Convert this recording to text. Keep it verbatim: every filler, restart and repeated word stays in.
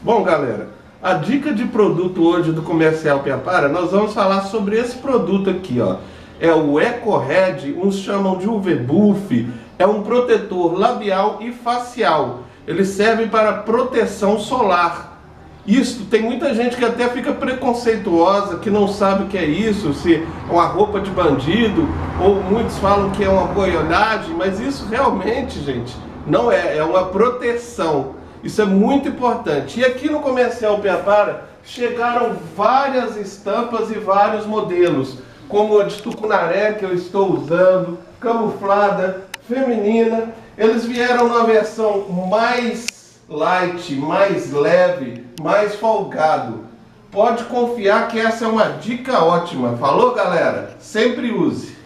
Bom, galera, a dica de produto hoje do Comercial Piapara, nós vamos falar sobre esse produto aqui, ó. É o EcoRed, uns chamam de U V Buff, é um protetor labial e facial. Ele serve para proteção solar. Isso, tem muita gente que até fica preconceituosa, que não sabe o que é isso, se é uma roupa de bandido, ou muitos falam que é uma boiolagem, mas isso realmente, gente, não é, é uma proteção. Isso é muito importante. E aqui no Comercial Piapara chegaram várias estampas e vários modelos, como a de tucunaré que eu estou usando, camuflada, feminina. Eles vieram numa versão mais light, mais leve, mais folgado. Pode confiar que essa é uma dica ótima. Falou, galera? Sempre use!